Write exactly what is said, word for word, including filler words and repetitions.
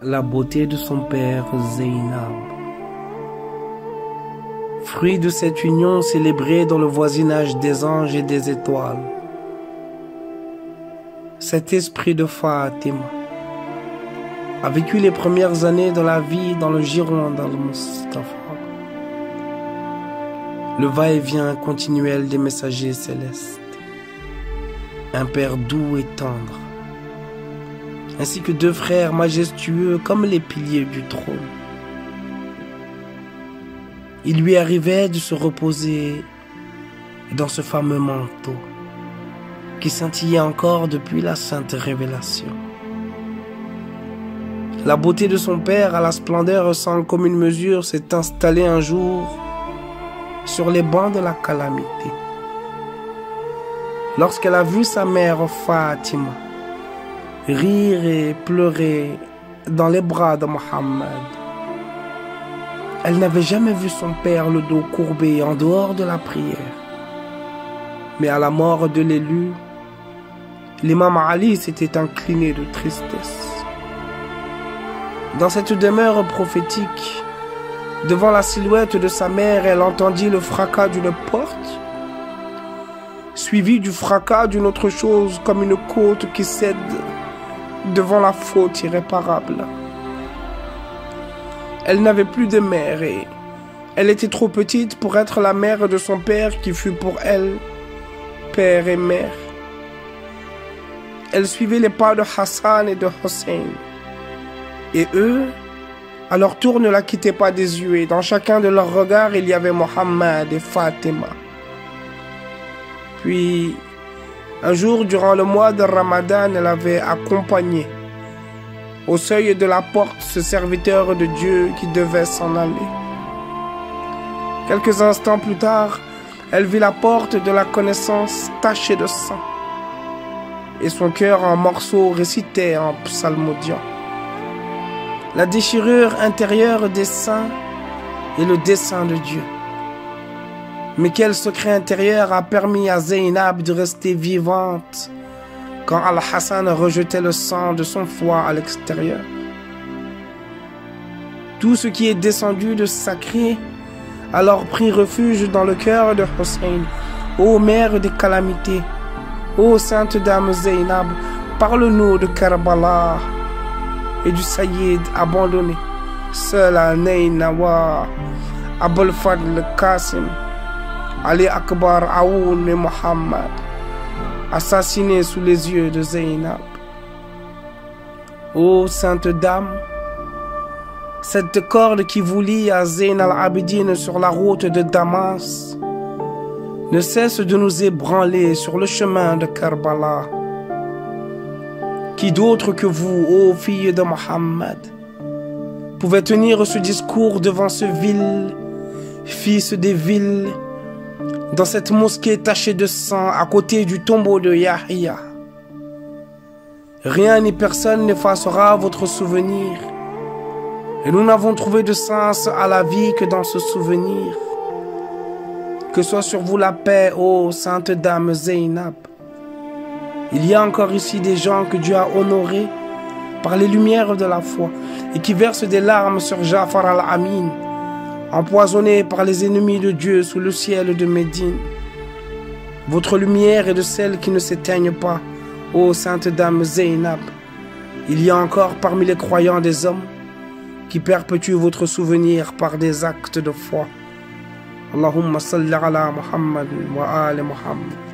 la beauté de son père Zainab. Fruit de cette union célébrée dans le voisinage des anges et des étoiles, cet esprit de Fatima a vécu les premières années de la vie dans le giron d'Al-Mustafa. Le va-et-vient continuel des messagers célestes, un père doux et tendre, ainsi que deux frères majestueux comme les piliers du trône. Il lui arrivait de se reposer dans ce fameux manteau qui scintillait encore depuis la sainte révélation. La beauté de son père à la splendeur sans commune mesure s'est installée un jour sur les bancs de la calamité. Lorsqu'elle a vu sa mère Fatima rire et pleurer dans les bras de Mohammed, elle n'avait jamais vu son père le dos courbé en dehors de la prière. Mais à la mort de l'élu, l'imam Ali s'était incliné de tristesse. Dans cette demeure prophétique, devant la silhouette de sa mère, elle entendit le fracas d'une porte, suivi du fracas d'une autre chose comme une côte qui cède devant la faute irréparable. Elle n'avait plus de mère et elle était trop petite pour être la mère de son père qui fut pour elle père et mère. Elle suivait les pas de Hassan et de Hussein. Et eux, à leur tour, ne la quittaient pas des yeux. Et dans chacun de leurs regards, il y avait Mohammed et Fatima. Puis, un jour, durant le mois de Ramadan, elle avait accompagné au seuil de la porte ce serviteur de Dieu qui devait s'en aller. Quelques instants plus tard, elle vit la porte de la connaissance tachée de sang. Et son cœur en morceaux récitait en psalmodiant la déchirure intérieure des saints et le dessein de Dieu. Mais quel secret intérieur a permis à Zainab de rester vivante quand Al-Hassan rejetait le sang de son foie à l'extérieur? Tout ce qui est descendu de sacré alors prit refuge dans le cœur de Hussein. Ô mère des calamités, ô sainte dame Zainab, parle-nous de Karbala et du Sayyid abandonné, seul à Nainawa, Abul Fadl Qasim, Ali Akbar Aoun et Mohammed, assassinés sous les yeux de Zainab. Ô sainte dame, cette corde qui vous lie à Zayn al-Abidin sur la route de Damas ne cesse de nous ébranler sur le chemin de Karbala. Qui d'autre que vous, ô fille de Mohammed, pouvait tenir ce discours devant ce vil fils des villes, dans cette mosquée tachée de sang à côté du tombeau de Yahya? Rien ni personne n'effacera votre souvenir, et nous n'avons trouvé de sens à la vie que dans ce souvenir. Que soit sur vous la paix, ô sainte dame Zainab. Il y a encore ici des gens que Dieu a honorés par les lumières de la foi et qui versent des larmes sur Jafar al-Amin, empoisonné par les ennemis de Dieu sous le ciel de Médine. Votre lumière est de celles qui ne s'éteignent pas, ô sainte dame Zainab. Il y a encore parmi les croyants des hommes qui perpétuent votre souvenir par des actes de foi. Allahumma salli ala Muhammad wa ali Muhammad.